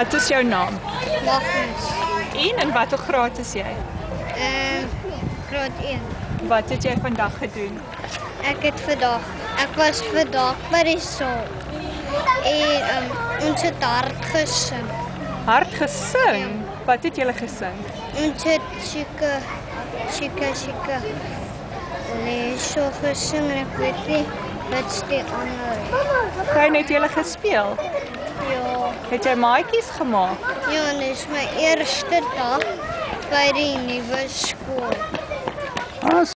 Wat is jou naam? Magnus. En in watter graad is jy? Graad 1. Wat het jy vandag gedoen? Ek was vandag by die saal. En ons het hard gesing. Hard gesing? Wat het julle gesing? Ons het seker leso gesing en ek weet nie wat's die ander. Klein, het julle gespeel? Ja. Het jy maatjies gemaak? Ja, en dit is my eerste dag by die nuwe skool.